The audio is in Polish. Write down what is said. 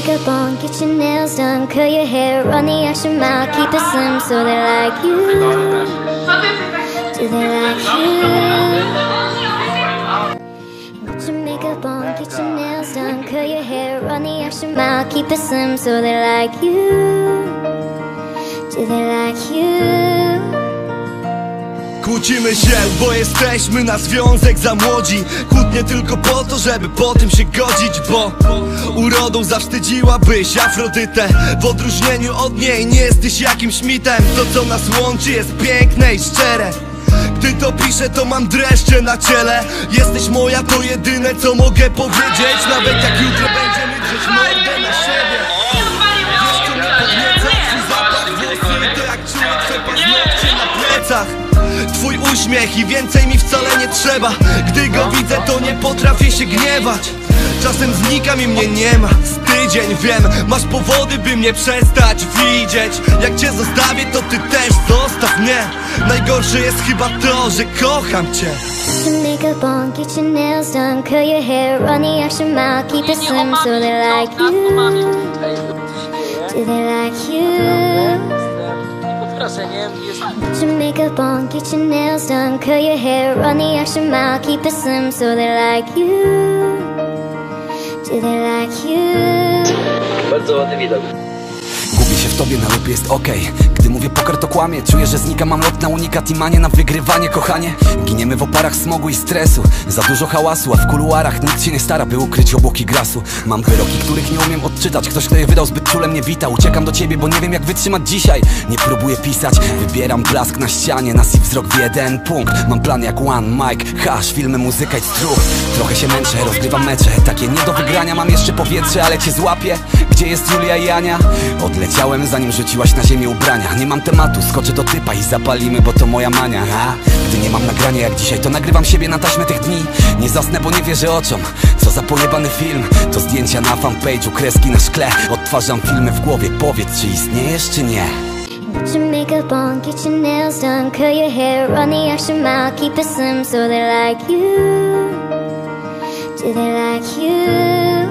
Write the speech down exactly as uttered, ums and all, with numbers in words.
makeup on, get your nails done, curl your hair, run the extra mile, keep it slim so they like you. Do they like you? Get your makeup on, get your nails done, curl your hair, run the extra mile, keep it slim so they like you. Do they like you? Kłócimy się, bo jesteśmy na związek za młodzi. Kłótnie tylko po to, żeby po tym się godzić. Bo urodą zawstydziłabyś Afrodytę. W odróżnieniu od niej nie jesteś jakimś mitem. To co nas łączy jest piękne i szczere. Gdy to piszę, to mam dreszcze na ciele. Jesteś moja, to jedyne co mogę powiedzieć. Nawet jak jutro będziemy drzeć mordę na siebie. Wiesz co mnie podnieca? Twój zapach włosy, to jak czuję twoje paznokcie na plecach. Twój uśmiech i więcej mi wcale nie trzeba. Gdy go widzę, to nie potrafię się gniewać. Czasem znikam i mnie nie ma. Z tydzień wiem, masz powody, by mnie przestać widzieć. Jak cię zostawię, to ty też zostaw mnie. Najgorsze jest chyba to, że kocham cię. Get your makeup on, get your nails done, curl your hair, run the extra mile, keep it slim so they like you. Do they like you? Get your makeup on, get your nails done, curl your hair, run the extra mile, keep it slim so they like you. Do they like you? Bardzo ładny widok. Gubię się w tobie, na lub jest okej. Okay. Gdy mówię poker, to kłamie. Czuję, że znika, mam lot na unikat i manię na wygrywanie, kochanie. Giniemy w oparach smogu i stresu. Za dużo hałasu, a w kuluarach nikt się nie stara, by ukryć obłoki grasu. Mam wyroki, których nie umiem odczytać. Ktoś, kto je wydał, zbyt czule mnie wita. Uciekam do ciebie, bo nie wiem jak wytrzymać dzisiaj. Nie próbuję pisać, wybieram blask na ścianie. Nas i wzrok w jeden punkt. Mam plan jak One, Mike, hash, filmy, muzyka i struch. Trochę się męczę, rozgrywam mecze. Takie nie do wygrania, mam jeszcze powietrze, ale cię złapię. Gdzie jest Julia i Ania? Odleciałem zanim rzuciłaś na ziemię ubrania. Nie mam tematu, skoczę do typa i zapalimy, bo to moja mania. A gdy nie mam nagrania jak dzisiaj, to nagrywam siebie na taśmę tych dni. Nie zasnę, bo nie wierzę oczom. Co za pojebany film. To zdjęcia na fanpage'u, kreski na szkle. Odtwarzam filmy w głowie, powiedz czy istniejesz czy nie. Get your makeup on, get your nails done, curl your hair, run the extra mile, keep it slim so they like you. Do they like you?